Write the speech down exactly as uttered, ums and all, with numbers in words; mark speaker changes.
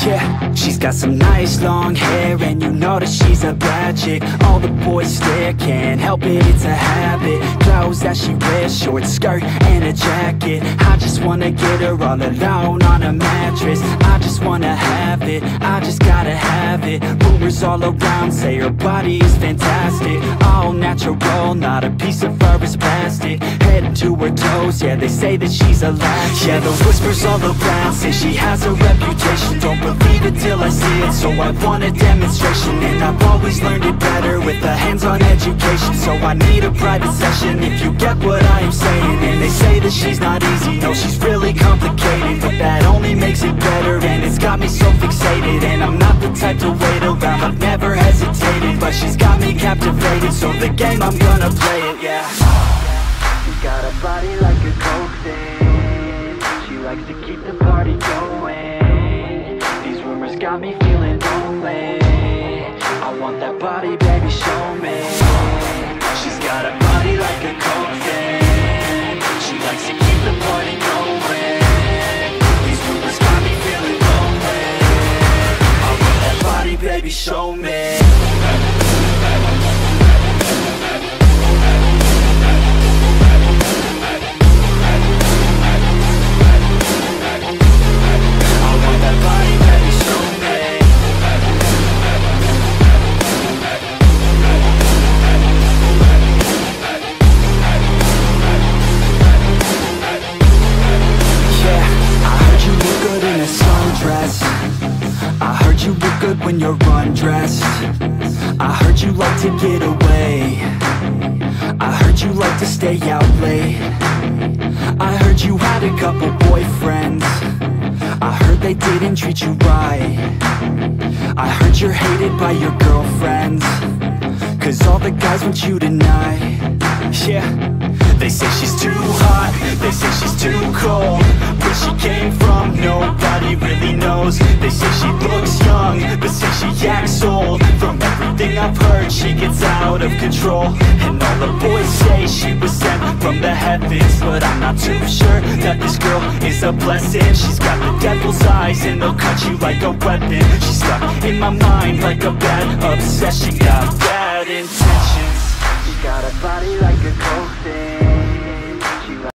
Speaker 1: Yeah, she's got some nice long hair, and you know that she's a bad chick. All the boys stare, can't help it, it's a habit. Clothes that she wears, short skirt and a jacket. I just wanna get her all alone on a mattress. I just wanna have it, I just gotta have it. Rumors all around say her body is fantastic. All natural, not a piece of fur is plastic. Head to her toes, yeah, they say that she's a latch. Yeah, the whispers all around say she has a reputation. Don't believe it till I see it, so I want a demonstration. And I've always learned it better with a hands-on education. So I need a private session, if you get what I am saying. And they say that she's not easy, no, she's really complicated. But that only makes it better, and it's got me so fixated. And I'm not the type to wait around, I've never hesitated. But she's got me captivated, so the game, I'm gonna play it, yeah. She's got a body like a coke thing. She likes to keep the party going. These rumors got me feeling lonely. I want that body, baby, show me. She's got a body like a coke thing. She likes to keep the party going. These rumors got me feeling lonely. I want that body, baby, show me. When you're undressed, I heard you like to get away. I heard you like to stay out late. I heard you had a couple boyfriends. I heard they didn't treat you right. I heard you're hated by your girlfriends, cause all the guys want you tonight. Yeah, they say she's too hot, they say she's too cold. Where she came from, nobody really knows. They say she looks young, but say she acts old. From everything I've heard, she gets out of control. And all the boys say she was sent from the heavens, but I'm not too sure that this girl is a blessing. She's got the devil's eyes and they'll cut you like a weapon. She's stuck in my mind like a bad obsession. Got bad intentions. She's got a body like a cold